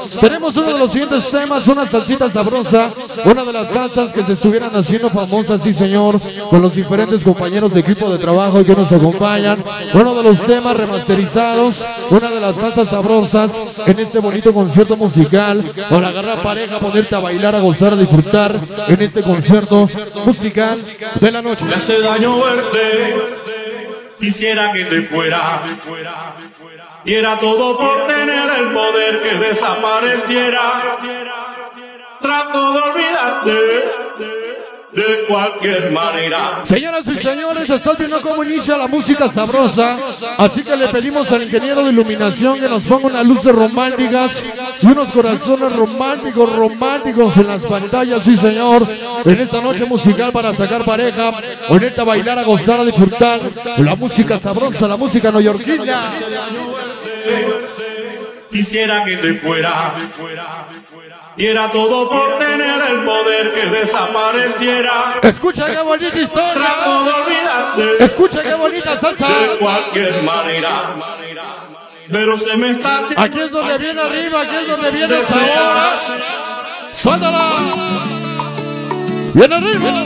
Tenemos uno de los siguientes temas, una salsita sabrosa, una de las salsas que se estuvieran haciendo famosas, sí señor, con los diferentes compañeros de equipo de trabajo que nos acompañan. Uno de los temas remasterizados, una de las salsas sabrosas en este bonito concierto musical, para agarrar pareja, ponerte a bailar, a gozar, a disfrutar en este concierto musical de la noche. Me hace daño verte, quisiera que te fueras, y era todo por tener el poder que desapareciera. Trato de olvidarte de cualquier manera. Señoras y señores, estás viendo cómo inicia la música sabrosa, así que le pedimos al ingeniero de iluminación que nos ponga unas luces románticas y unos corazones románticos en las pantallas, sí señor, en esta noche musical para sacar pareja, ponerte a bailar, a gozar, a disfrutar la música sabrosa, la música neoyorquina. Quisiera que te fueras, y era todo por tener el poder que desapareciera. Escucha qué bonita historia. Trato de olvidarte. Escucha qué bonita salsa. De cualquier manera. Pero se me está haciendo. Aquí es donde viene arriba, aquí es donde viene el sabor. ¡Suéltala! ¡Viene arriba!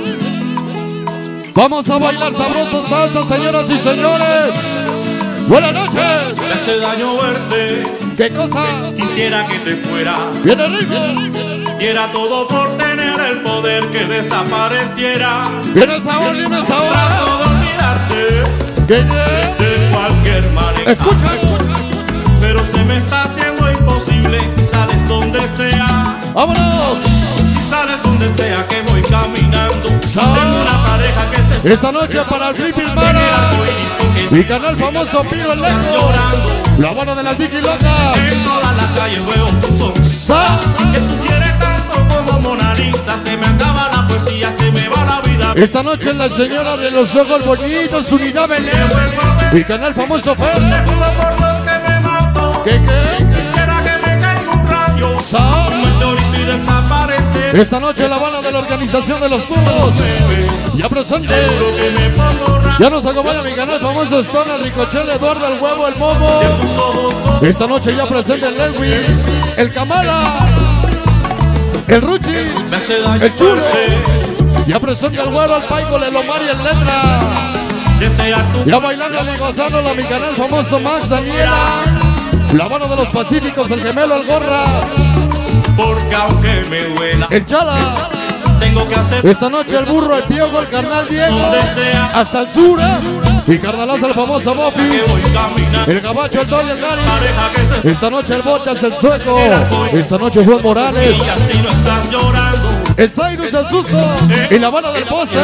Vamos a bailar sabrosa salsa, señoras y señores. Buenas noches. Me hace daño verte. ¿Qué cosa? Quisiera que te fuera. Viene arriba. Y era todo por tener el poder que desapareciera. Viene el sabor, viene el sabor. Trato de olvidarte. ¿Qué? De cualquier manera. Escucha. Pero se me está haciendo imposible si sales donde sea. ¡Vámonos! Si sales donde sea que voy caminando. Tengo una pareja que se esta noche para el Rippy Mara, mi canal famoso Piro el Leco, la mano de las Vicky Locas. En toda la calle veo tu sonrisa. Que tú quieres tanto como Mona Lisa. Se me acaba la poesía, se me va la vida. Esta noche la señora de los ojos bonitos, Unidad Belén, mi canal famoso Fer. Por los que me mato. ¿Qué? Quisiera que me caiga un rayo. Un meteorito y desaparecer. Esta noche la banda de la organización de los Turbos, ya presente. Ya nos acompaña mi canal famoso Stone, el Ricochet, Eduardo, el Huevo, el Momo. Esta noche ya presente el Leslie, el Kamala, el Ruchi, el Chulo. Ya presente el Huevo, el Paico, el Omar y el Letra. Ya bailando y gozando mi canal famoso Max Daniela, la mano de los Pacíficos, el Gemelo, el Gorras. Porque aunque me duela, el Chala. Tengo que hacer esta noche el Burro, el Piojo, el carnal Diego, hasta el Sura, y carnalazo el famoso Bofi, el Gabacho, el Tony, el Gary. Esta noche el Botas, el Sueco. Esta noche Juan Morales, el Cyrus, el Susto, y la mano del Poste.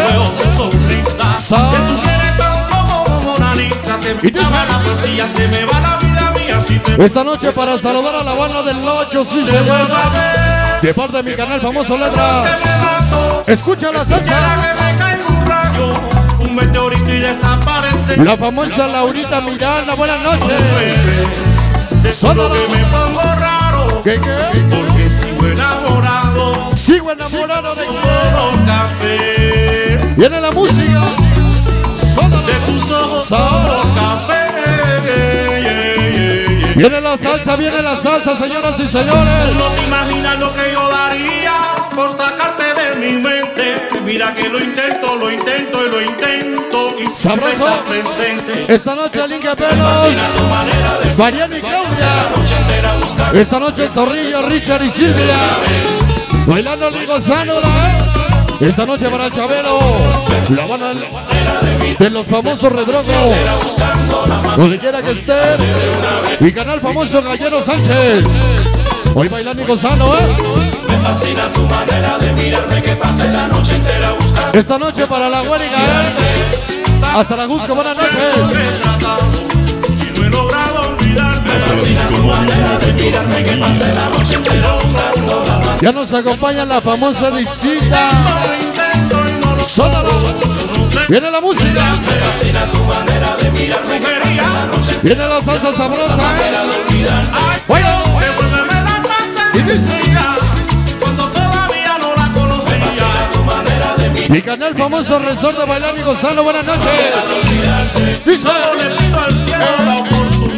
Esta noche para saludar a la banda del Nocho, sí señor, de parte de mi canal famoso Letras. Escucha la salsa. Un meteorito y desaparece. La famosa Laurita Miranda, buenas noches. Solo que me pongo raro. ¿Qué? Porque sigo enamorado. Sigo enamorado de solo café. Viene la música. De tus ojos solo café. Viene la salsa, señoras y señores. No te imaginas lo que yo daría por sacarte de mi mente. Mira que lo intento y siempre estás presente. Esta noche Linke Pelos, Mariana y Claudia. Esta noche Zorrillo, Richard y Silvia, bailando y gozándola. Esta noche para Chabelo, la banda de los famosos Redrogo, donde quiera que estés, mi canal famoso Gallero Sánchez. Hoy bailando y gozando, Me fascina tu manera de mirarme, que pase la noche entera buscando. Esta noche para la Guérica, hasta la Gusco, buenas noches. Y no he logrado olvidarme. Me fascina tu manera de mirarme, que pase la noche entera buscando. Ya nos acompaña la famosa Rixita. Sótalo. Viene la música. Me fascina tu manera de mirarme, que pase la noche entera. Viene la salsa sabrosa. Bueno, devuélveme la pasta cuando todavía no la conocía. Me fascina tu manera de mirarme. Mi canal famoso Resort de Bailar y Gozando, buenas noches. Solo le pido al cielo la oportunidad de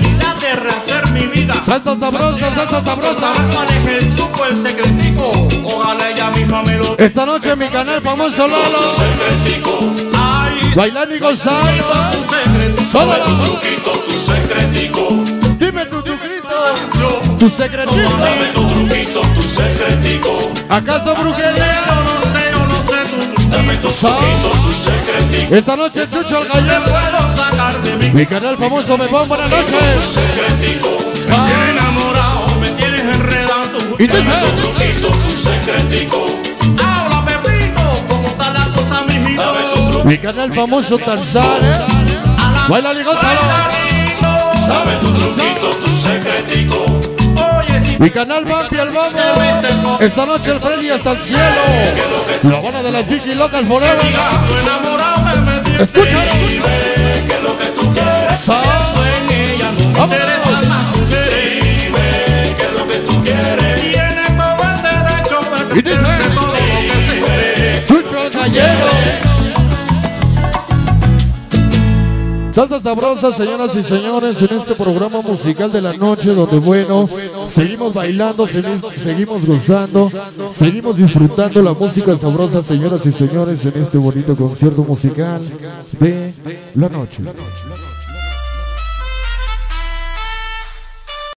de rehacer mi vida. Salsa sabrosa, salsa sabrosa. ¿Cuál es el truco, el secretico? Ojalá ella misma me lo... Esta noche en mi canal famoso Lalo. Ay, Bailando y gozando. Solo tu truquito, tu secretico. Dime tu truquito, tu secretito. Dame tu truquito, tu secretico. ¿Acaso brujería? Yo no sé tu truquito. Dame tu truquito, tu secretico. Esta noche Chucho el Gallego. Puedo sacar de mi Mi canal famoso Me Pongo. Buenas noches. secretico. Me tienes enamorado, me tienes enredado. Y te Dame tu truquito, tu secretico. Habla, Pepito, ¿cómo está la cosa, mijito? Dame tu truquito. Mi canal famoso Tarzán. Baila y gózalo. Dame tu truquito, tu secretico. Oye, si Mi canal Vampi el Vamos. Esta noche el Freddy hasta el cielo. La buena de las Vicky Locas Forever. tu enamorado me tienes. Escúchalo. Que lo que tú quieres. En ella no me interesan las mujeres. Que lo que tú quieres. Tiene todo el derecho Y dice, de hacer todo lo que se cree. Chucho el Gallego. Salsa sabrosa, señoras y señores, en este programa musical de la noche, donde bueno, seguimos bailando, seguimos gozando, seguimos disfrutando la música sabrosa, señoras y señores, en este bonito concierto musical de la noche.